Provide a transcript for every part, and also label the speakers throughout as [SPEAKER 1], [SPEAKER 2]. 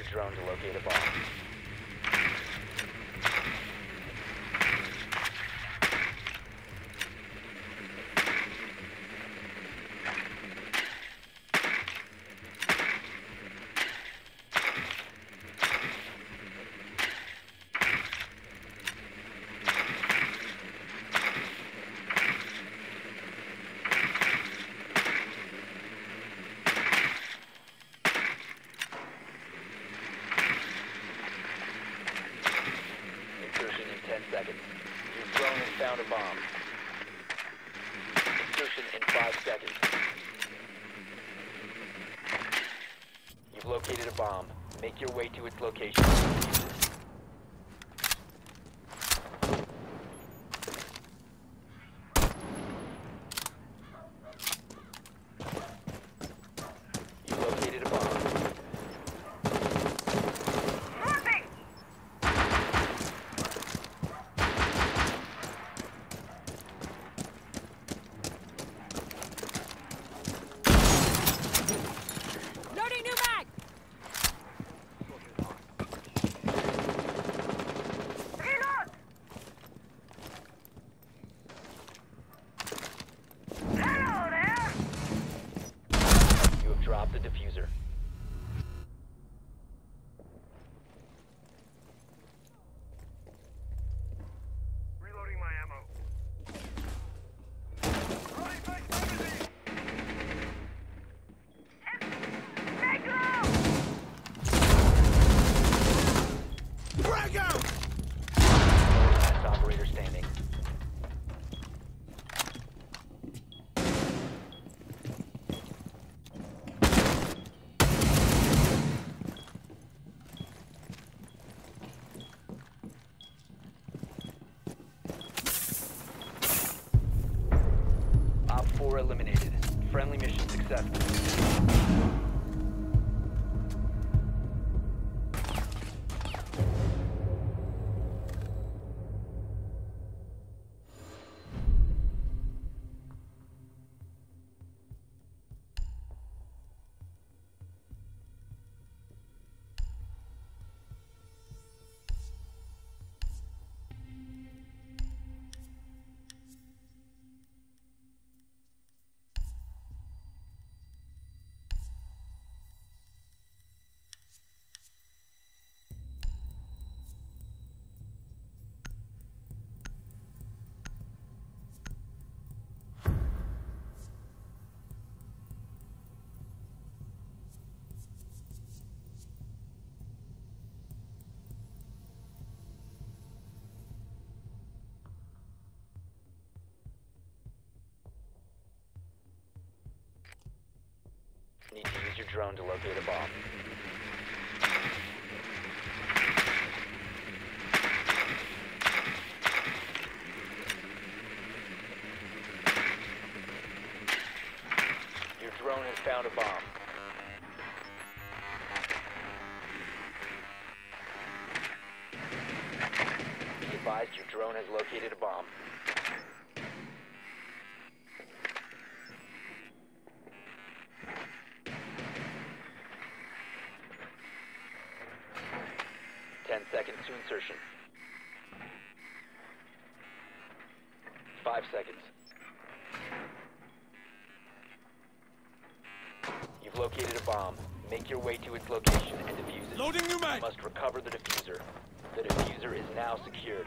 [SPEAKER 1] your drone to locate a bomb. Insertion in 10 seconds. Your drone has found a bomb. Insertion in 5 seconds. You've located a bomb. Make your way to its location. You've located a bomb.
[SPEAKER 2] Loading new mag! Reload! Hello there!
[SPEAKER 1] You have dropped the diffuser.
[SPEAKER 3] Reloading my ammo.
[SPEAKER 2] Make low!
[SPEAKER 3] Frag out!
[SPEAKER 1] Last operator standing. Op 4 eliminated. Friendly mission successful. Need to use your drone to locate a bomb. Your drone has found a bomb. Be advised your drone has located a bomb. Ten seconds to insertion. 5 seconds. You've located a bomb. Make your way to its location and defuse it.
[SPEAKER 3] Loading new
[SPEAKER 1] You
[SPEAKER 3] mag!
[SPEAKER 1] must recover the diffuser. The diffuser is now secured.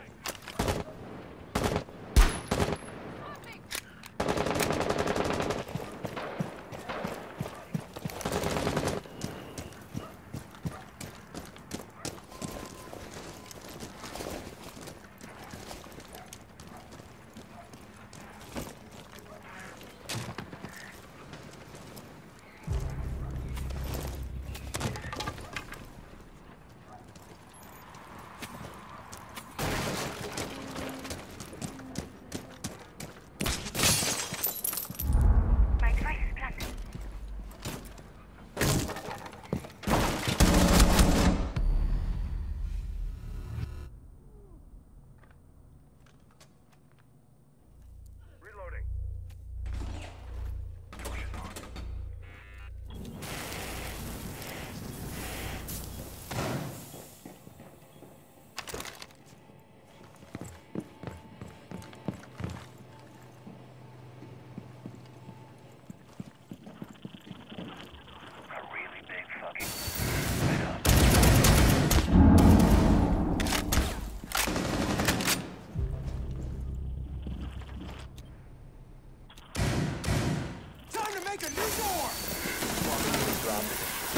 [SPEAKER 4] make a new door!
[SPEAKER 1] Drop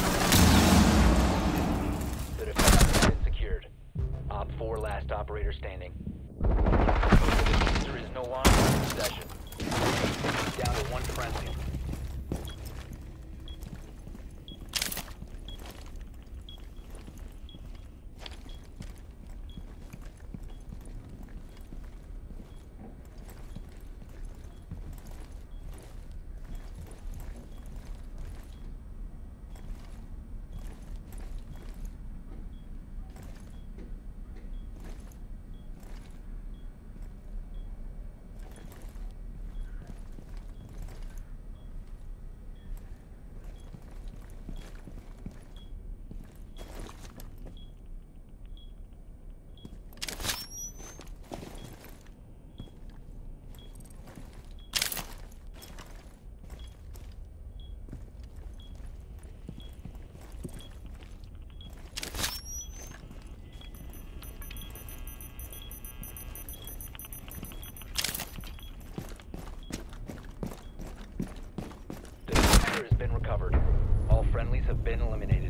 [SPEAKER 1] the diffuser. The defense has been secured. Op 4 last operator standing. The diffuser is no longer in possession. Down to one friendly. Has been recovered. All friendlies have been eliminated.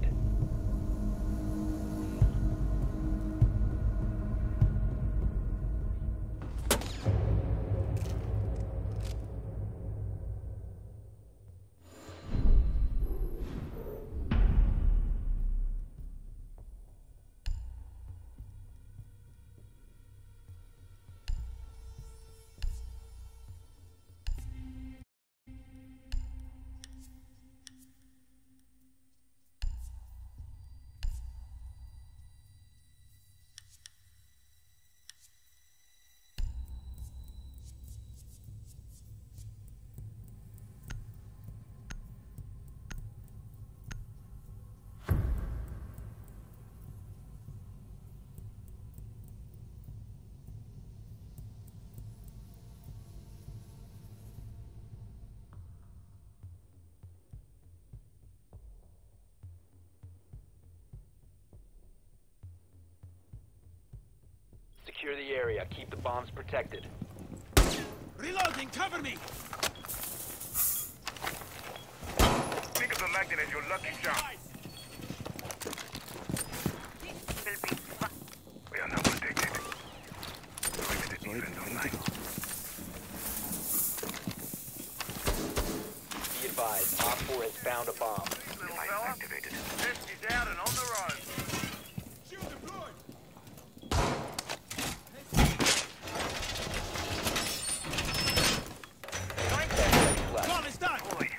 [SPEAKER 1] Secure the area. Keep the bombs protected.
[SPEAKER 4] Reloading, cover me!
[SPEAKER 3] Think of the magnet as your lucky shot. We are not protected. Limited defense online.
[SPEAKER 1] Be advised, Op 4 has found a bomb.
[SPEAKER 3] Device activated. Test is out and on the road.
[SPEAKER 4] Shield deployed!
[SPEAKER 1] 10 seconds left.
[SPEAKER 4] Bomb is done!
[SPEAKER 3] Boy,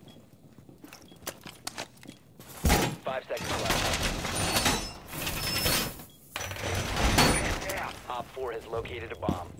[SPEAKER 1] 5 seconds left.
[SPEAKER 3] man down.
[SPEAKER 1] Op 4 has located a bomb.